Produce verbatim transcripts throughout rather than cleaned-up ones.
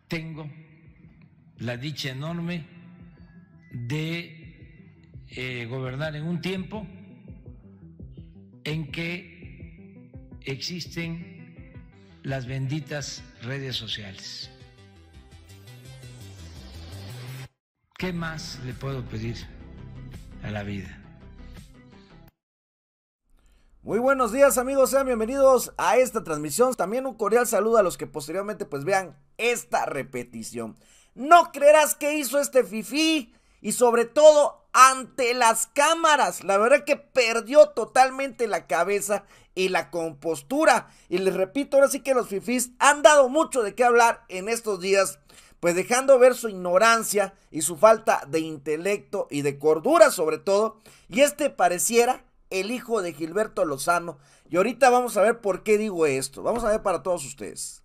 tengo la dicha enorme de eh, gobernar en un tiempo en que existen las benditas redes sociales. ¿Qué más le puedo pedir a la vida? Muy buenos días, amigos, sean bienvenidos a esta transmisión. También un cordial saludo a los que posteriormente pues vean esta repetición. No creerás qué hizo este fifí, y sobre todo ante las cámaras. La verdad que perdió totalmente la cabeza y la compostura. Y les repito, ahora sí que los fifís han dado mucho de qué hablar en estos días, pues dejando ver su ignorancia y su falta de intelecto y de cordura sobre todo. Y este pareciera el hijo de Gilberto Lozano. Y ahorita vamos a ver por qué digo esto. Vamos a ver para todos ustedes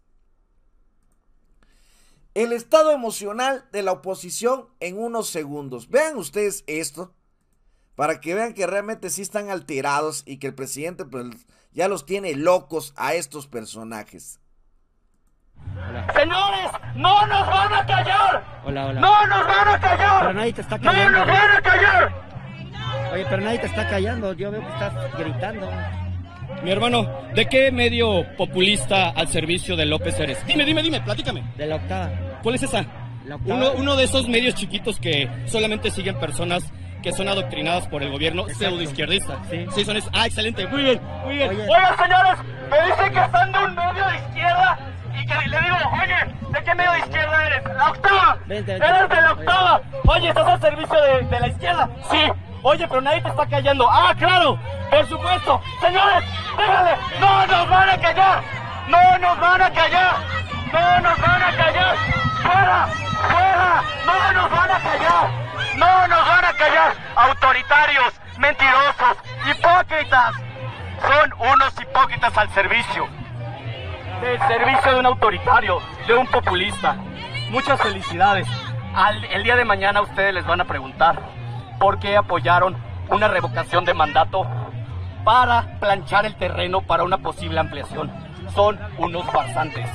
el estado emocional de la oposición en unos segundos. Vean ustedes esto, para que vean que realmente sí están alterados y que el presidente pues ya los tiene locos a estos personajes. Hola. Señores, no nos van a callar. Hola, hola. No nos van a callar. Pero nadie te está callando. No nos van a callar. Oye, pero nadie te está callando. Yo veo que estás gritando. Mi hermano, ¿de qué medio populista al servicio de López eres? Dime, dime, dime, platícame. De la Octava. ¿Cuál es esa? La Octava. Uno, uno de esos medios chiquitos que solamente siguen personas que son adoctrinadas por el gobierno pseudoizquierdista. Sí. Sí, son es. Ah, excelente, muy bien, muy bien. Oye. Oigan, señores, me dicen que están de un medio de izquierda y que le digo, oye, ¿de qué medio de izquierda eres? La Octava. Vente, vente. Eres de la Octava. Oye, ¿estás al servicio de, de la izquierda? Sí. Oye, pero nadie te está callando. Ah, claro, por supuesto. Señores, díganle, no nos van a callar. No nos van a callar. No nos van a callar. Fuera, fuera. No nos van a callar. No nos van a callar. Autoritarios, mentirosos, hipócritas. Son unos hipócritas al servicio. Del servicio de un autoritario, de un populista. Muchas felicidades. Al, el día de mañana ustedes les van a preguntar por qué apoyaron una revocación de mandato para planchar el terreno para una posible ampliación. Son unos farsantes.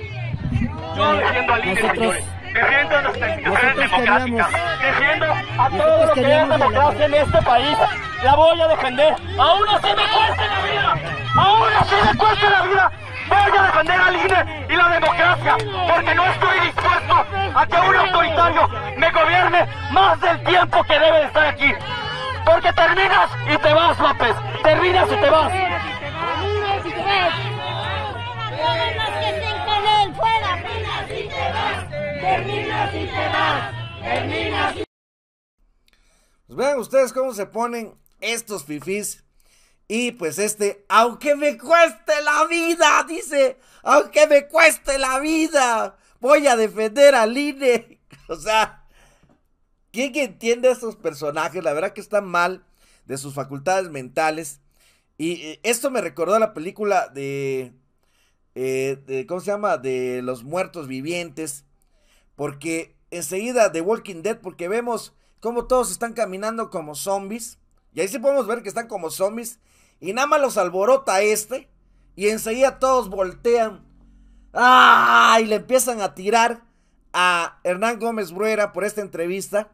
Yo defiendo al I N E, señores. Defiendo a nuestras instituciones democráticas. Defiendo a todo lo que es democracia en este país. La voy a defender. Aún así me cueste la vida. Aún así me cueste la vida. Voy a defender al I N E y la democracia, porque no estoy dispuesto a que un autoritario me gobierne más del tiempo que debe de estar aquí. Porque terminas y te vas, López. Terminas y te vas. Terminas y te vas. Todos los que estén con él, fuera. Terminas y te vas. Terminas y te vas. Terminas y... Pues vean ustedes cómo se ponen estos fifís. Y pues este, aunque me cueste la vida, dice, aunque me cueste la vida, voy a defender al I N E. O sea, ¿quién entiende a estos personajes? La verdad que están mal de sus facultades mentales. Y esto me recordó a la película de, eh, de, ¿cómo se llama? De los muertos vivientes. Porque enseguida de Walking Dead, porque vemos cómo todos están caminando como zombies. Y ahí sí podemos ver que están como zombies. Y nada más los alborota este. Y enseguida todos voltean. ¡Ah! Y le empiezan a tirar a Hernán Gómez Bruera por esta entrevista.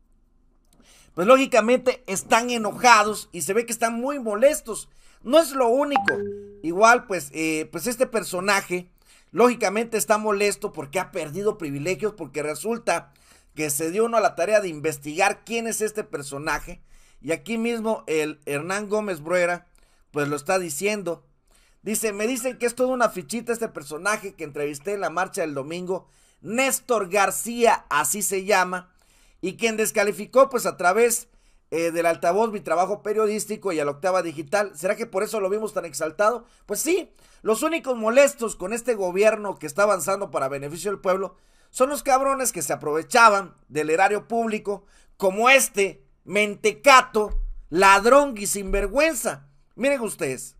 Pues lógicamente están enojados y se ve que están muy molestos. No es lo único. Igual pues, eh, pues este personaje lógicamente está molesto porque ha perdido privilegios. Porque resulta que se dio uno a la tarea de investigar quién es este personaje. Y aquí mismo el Hernán Gómez Bruera pues lo está diciendo. Dice, me dicen que es toda una fichita este personaje que entrevisté en la marcha del domingo. Néstor García, así se llama. Y quien descalificó pues a través eh, del altavoz mi trabajo periodístico y a la Octava Digital. ¿Será que por eso lo vimos tan exaltado? Pues sí, los únicos molestos con este gobierno que está avanzando para beneficio del pueblo son los cabrones que se aprovechaban del erario público, como este mentecato, ladrón y sinvergüenza. Miren ustedes.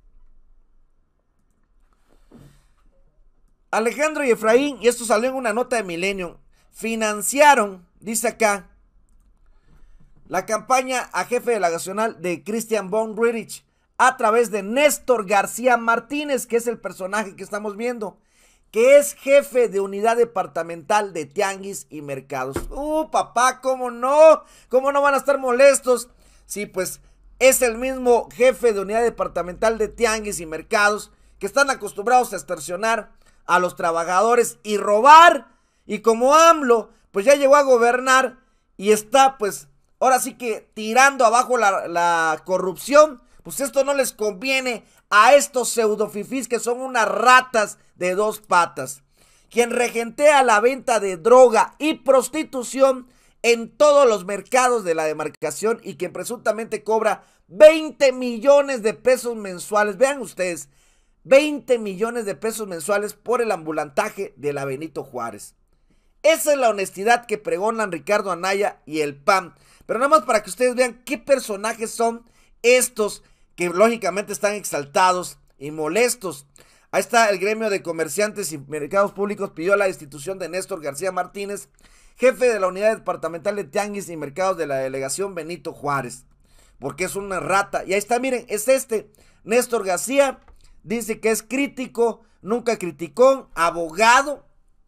Alejandro y Efraín, y esto salió en una nota de Milenio, financiaron, dice acá, la campaña a jefe delegacional de Christian von Roerich a través de Néstor García Martínez, que es el personaje que estamos viendo, que es jefe de unidad departamental de tianguis y mercados. Uh, papá, ¿cómo no? ¿Cómo no van a estar molestos? Sí, pues es el mismo jefe de unidad departamental de tianguis y mercados que están acostumbrados a extorsionar a los trabajadores y robar. Y como AMLO, pues ya llegó a gobernar y está, pues, ahora sí que tirando abajo la, la corrupción, pues esto no les conviene a estos pseudofifís que son unas ratas de dos patas. Quien regentea la venta de droga y prostitución en todos los mercados de la demarcación y quien presuntamente cobra veinte millones de pesos mensuales. Vean ustedes, veinte millones de pesos mensuales por el ambulantaje de la Benito Juárez. Esa es la honestidad que pregonan Ricardo Anaya y el P A N. Pero nada más para que ustedes vean qué personajes son estos que lógicamente están exaltados y molestos. Ahí está el gremio de comerciantes y mercados públicos pidió la destitución de Néstor García Martínez, jefe de la unidad departamental de tianguis y mercados de la delegación Benito Juárez, porque es una rata. Y ahí está, miren, es este, Néstor García, dice que es crítico, nunca criticó, abogado,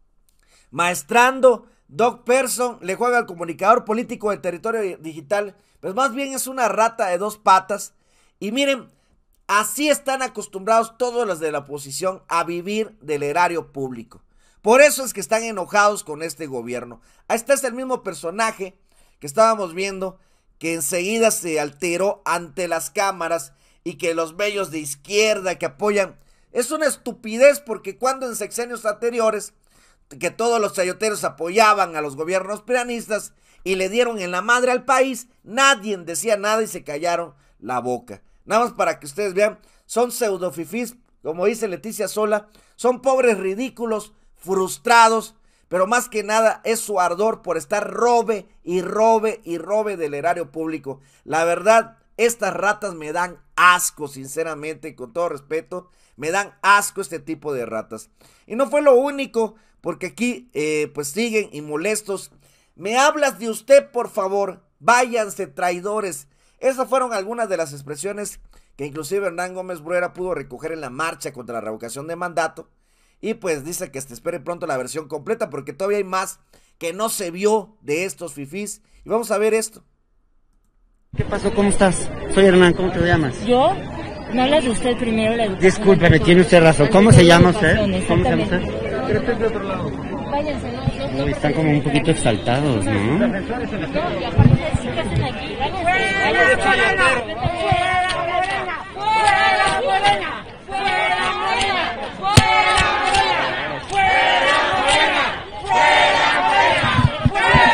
maestrando, dog person, le juega al comunicador político de Territorio Digital, pues más bien es una rata de dos patas. Y miren, así están acostumbrados todos los de la oposición a vivir del erario público. Por eso es que están enojados con este gobierno. Ahí está, es el mismo personaje que estábamos viendo, que enseguida se alteró ante las cámaras y que los bellos de izquierda que apoyan. Es una estupidez porque cuando en sexenios anteriores, que todos los chayoteros apoyaban a los gobiernos pianistas y le dieron en la madre al país, nadie decía nada y se callaron la boca. Nada más para que ustedes vean, son pseudofifís, como dice Leticia Sola, son pobres ridículos, frustrados, pero más que nada es su ardor por estar robe y robe y robe del erario público. La verdad, estas ratas me dan asco, sinceramente, con todo respeto, me dan asco este tipo de ratas. Y no fue lo único, porque aquí eh, pues siguen y molestos. Me hablas de usted, por favor, váyanse traidores. Esas fueron algunas de las expresiones que inclusive Hernán Gómez Bruera pudo recoger en la marcha contra la revocación de mandato. Y pues dice que se espere pronto la versión completa porque todavía hay más que no se vio de estos fifís. Y vamos a ver esto. ¿Qué pasó? ¿Cómo estás? Soy Hernán, ¿cómo te llamas? ¿Yo? No hablas de usted primero, la educación. Discúlpeme, tiene usted razón. ¿Cómo se llama usted? ¿Cómo se llama usted? De otro lado. Váyanse, no, no, Uy, están como un poquito exaltados, ¿no? no, y aparte, ¿sí qué hacen aquí? Váyanse, váyanse. ¡Fuera Morena! ¡Fuera Morena! ¡Fuera Morena! ¡Fuera Morena! ¡Fuera Morena! ¡Fuera Morena!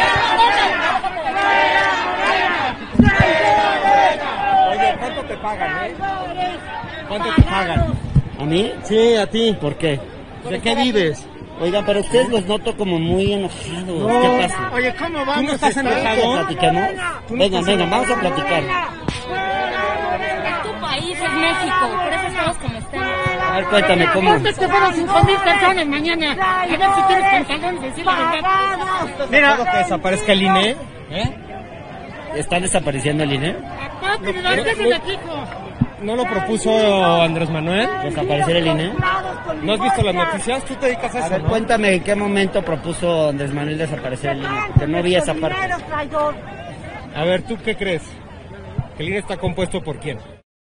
¡Fuera Morena! Oye, ¿cuánto te pagan, eh? ¿Cuánto te pagan? ¿A mí? Sí, a ti. ¿Por qué? ¿De qué vives? Oigan, pero ustedes los noto como muy enojados. No. ¿Qué pasa? Oye, ¿cómo vamos? ¿Tú no estás ¿Que enojado? platiquemos? Vengan, vengan, vamos a platicar. Es tu país, es México, por eso estamos como estamos. A ver, cuéntame, ¿cómo? Antes que fueron cinco mil personas mañana. A ver si tienes pantalones, decir la verdad. Mira, que desaparezca el I N E. ¿Eh? ¿Están desapareciendo el I N E? Acá, pero no estés en aquí, hijo. ¿No lo propuso Andrés Manuel? ¿Desaparecer el I N E? ¿No has visto las noticias? Tú te dedicas a A eso, ver, ¿no? cuéntame en qué momento propuso Andrés Manuel desaparecer el I N E, porque no vi esa parte. A ver, ¿tú qué crees? ¿Que el I N E está compuesto por quién?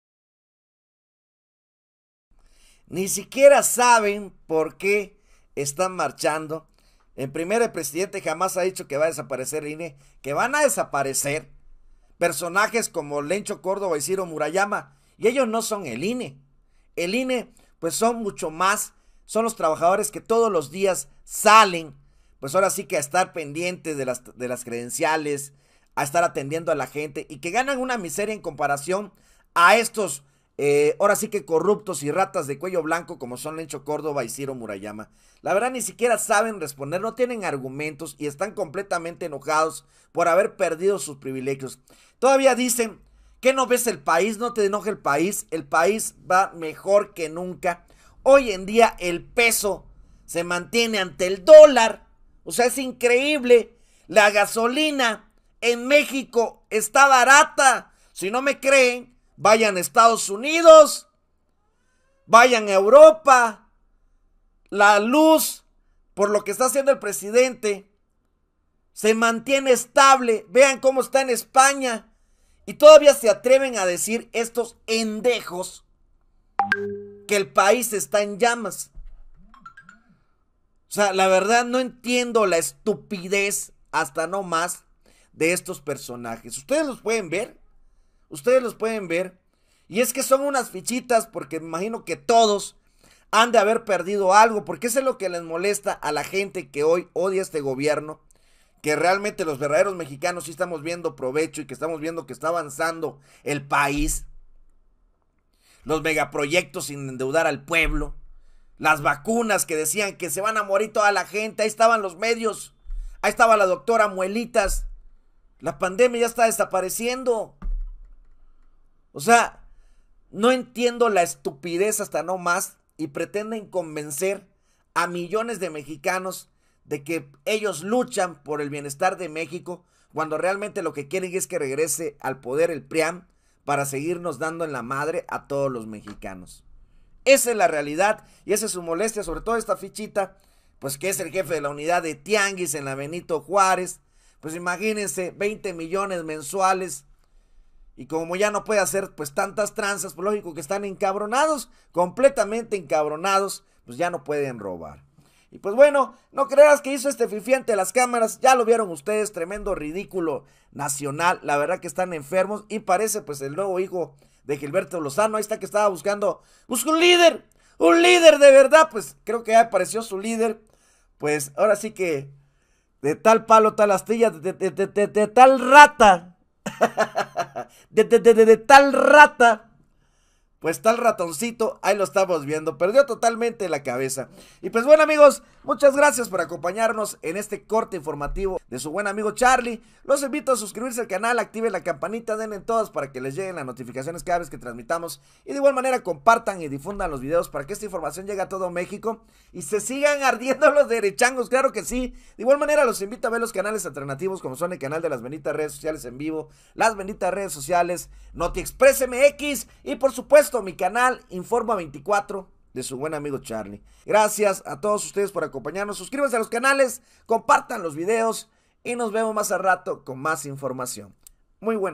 Ni siquiera saben por qué están marchando. En primera, el presidente jamás ha dicho que va a desaparecer el I N E, que van a desaparecer personajes como Lencho Córdoba y Ciro Murayama, y ellos no son el I N E. El I N E, pues son mucho más, son los trabajadores que todos los días salen, pues ahora sí que a estar pendientes de las, de las credenciales, a estar atendiendo a la gente, y que ganan una miseria en comparación a estos Eh, ahora sí que corruptos y ratas de cuello blanco como son Lencho Córdoba y Ciro Murayama. La verdad ni siquiera saben responder, no tienen argumentos y están completamente enojados por haber perdido sus privilegios. Todavía dicen que no ves el país, no te enoja el país, el país va mejor que nunca. Hoy en día el peso se mantiene ante el dólar, o sea, es increíble. La gasolina en México está barata, si no me creen, vayan a Estados Unidos, vayan a Europa. la luz, por lo que está haciendo el presidente, se mantiene estable. Vean cómo está en España. Y todavía se atreven a decir estos endejos que el país está en llamas. O sea, la verdad no entiendo la estupidez hasta no más de estos personajes. Ustedes los pueden ver. Ustedes los pueden ver. Y es que son unas fichitas porque me imagino que todos han de haber perdido algo. Porque eso es lo que les molesta a la gente que hoy odia este gobierno. Que realmente los verdaderos mexicanos sí estamos viendo provecho y que estamos viendo que está avanzando el país. Los megaproyectos sin endeudar al pueblo. Las vacunas que decían que se van a morir toda la gente. Ahí estaban los medios. Ahí estaba la doctora Muelitas. La pandemia ya está desapareciendo. O sea, no entiendo la estupidez hasta no más. Y pretenden convencer a millones de mexicanos de que ellos luchan por el bienestar de México, cuando realmente lo que quieren es que regrese al poder el P R I A M para seguirnos dando en la madre a todos los mexicanos. Esa es la realidad y esa es su molestia, sobre todo esta fichita, pues que es el jefe de la unidad de Tianguis en la Benito Juárez. Pues imagínense, veinte millones mensuales. Y como ya no puede hacer pues tantas tranzas, pues lógico que están encabronados, completamente encabronados, pues ya no pueden robar. Y pues bueno, no creas que hizo este fifí ante las cámaras, ya lo vieron ustedes, tremendo ridículo nacional, la verdad que están enfermos y parece pues el nuevo hijo de Gilberto Lozano, ahí está que estaba buscando, busca un líder, un líder de verdad, pues creo que ya apareció su líder, pues ahora sí que de tal palo, tal astilla, de, de, de, de, de tal rata, de, de, de, de, de tal rata. Pues tal ratoncito, ahí lo estamos viendo, perdió totalmente la cabeza. Y pues bueno amigos, muchas gracias por acompañarnos en este corte informativo de su buen amigo Charlie. Los invito a suscribirse al canal, activen la campanita, denle en todas para que les lleguen las notificaciones cada vez que transmitamos. Y de igual manera compartan y difundan los videos para que esta información llegue a todo México y se sigan ardiendo los derechangos, claro que sí. De igual manera los invito a ver los canales alternativos como son el canal de las benditas redes sociales en vivo, las benditas redes sociales, NotiExpress M X y por supuesto mi canal Informa veinticuatro de su buen amigo Charlie. Gracias a todos ustedes por acompañarnos. Suscríbanse a los canales, compartan los videos y nos vemos más al rato con más información. Muy buenas.